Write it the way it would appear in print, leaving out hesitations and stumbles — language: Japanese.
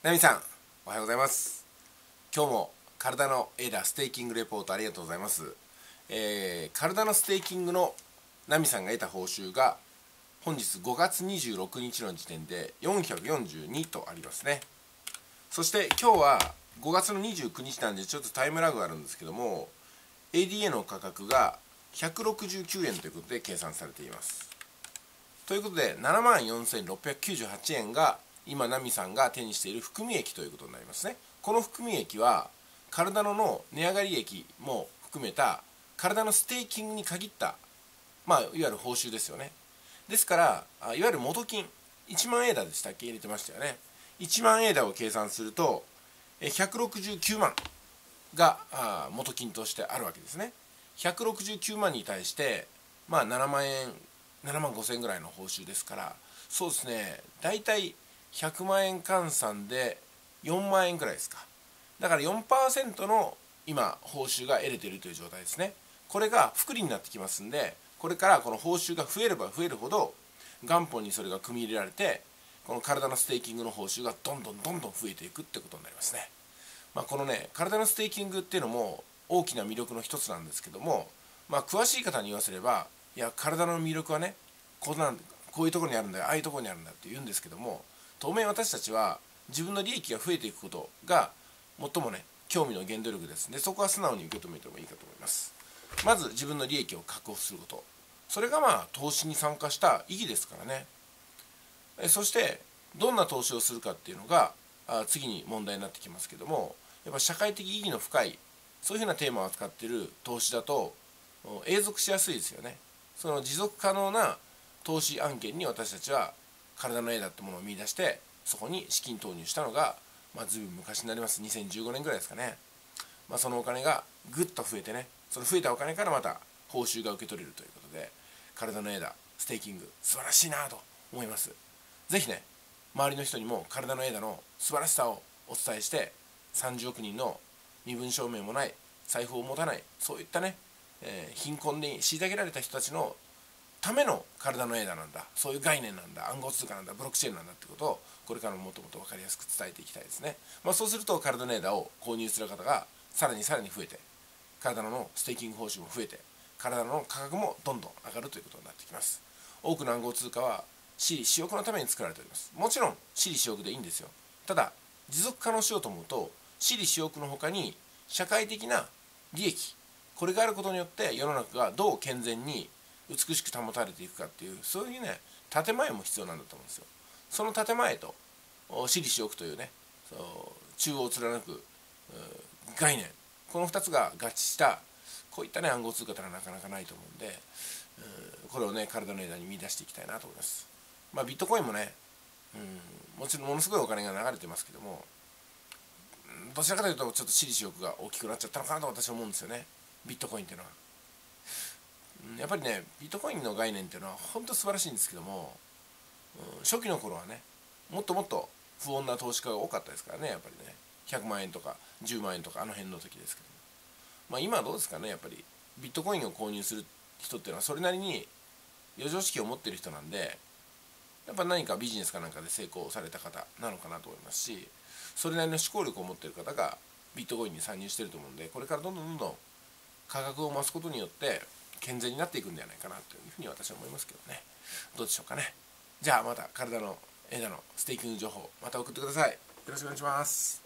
ナミさん、おはようございます。今日も体のエダステーキングレポートありがとうございます。体のステーキングのナミさんが得た報酬が本日5月26日の時点で442とありますね。そして今日は5月の29日なんでちょっとタイムラグがあるんですけども、 ADA の価格が169円ということで計算されています。ということで74,698円が今ナミさんが手にしている含み益ということになりますね。この含み益は体の値上がり益も含めた体のステーキングに限った、いわゆる報酬ですよね。ですからいわゆる元金1万エーダでしたっけ、入れてましたよね。1万エーダを計算すると169万が元金としてあるわけですね。169万に対して7万円7万5千円ぐらいの報酬ですから、そうですね、大体100万円換算で4万円ぐらいですか。だから 4% の今報酬が得れているという状態ですね。これが複利になってきますんで、これからこの報酬が増えれば増えるほど元本にそれが組み入れられて、この体のステーキングの報酬がどんどん増えていくってことになりますね。このね、体のステーキングっていうのも大きな魅力の一つなんですけども、詳しい方に言わせれば、いや体の魅力はね、こういうところにあるんだよ、ああいうところにあるんだって言うんですけども、当面私たちは自分の利益が増えていくことが最もね興味の原動力ですので、そこは素直に受け止めてもいいかと思います。まず自分の利益を確保すること、それが投資に参加した意義ですからね。そしてどんな投資をするかっていうのが次に問題になってきますけども、やっぱ社会的意義の深いそういうふうなテーマを扱っている投資だと永続しやすいですよね。その持続可能な投資案件に私たちは体の絵だってものを見出して、そこに資金投入したのがずいぶん昔になります。2015年ぐらいですかね。そのお金がぐっと増えてね、その増えたお金からまた報酬が受け取れるということで、体の絵だステーキング素晴らしいなと思います。ぜひね、周りの人にも体の絵だの素晴らしさをお伝えして、30億人の身分証明もない、財布を持たない、そういったね、貧困に虐げられた人たちのための体のエーダなんだ、そういう概念なんだ、暗号通貨なんだ、ブロックチェーンなんだってことをこれからもっともっと分かりやすく伝えていきたいですね。そうすると体のエーダを購入する方がさらに増えて、体のステーキング報酬も増えて、体の価格もどんどん上がるということになってきます。多くの暗号通貨は私利私欲のために作られております。もちろん私利私欲でいいんですよ。ただ持続可能しようと思うと、私利私欲のほかに社会的な利益、これがあることによって世の中がどう健全に美しく保たれていくかっていう、そういうね建前も必要なんだと思うんですよ。その建前と私利私欲というね、中央を貫く概念、この2つが合致したこういったね暗号通貨というのはなかなかないと思うんで、これをね体の枝に見出していきたいなと思います。ビットコインもね、もちろんものすごいお金が流れてますけども、どちらかというとちょっと私利私欲が大きくなっちゃったのかなと私は思うんですよね、ビットコインっていうのは。やっぱりね、ビットコインの概念っていうのは本当素晴らしいんですけども、初期の頃はねもっともっと不穏な投資家が多かったですからね。やっぱりね100万円とか10万円とかあの辺の時ですけども、今はどうですかね。やっぱりビットコインを購入する人っていうのはそれなりに余剰資金を持っている人なんで、やっぱ何かビジネスかなんかで成功された方なのかなと思いますし、それなりの思考力を持っている方がビットコインに参入していると思うんで、これからどんどん価格を増すことによって健全になっていくんじゃないかなというふうに私は思いますけどね。どうでしょうかね。じゃあまた体の枝のステーキング情報また送ってください。よろしくお願いします。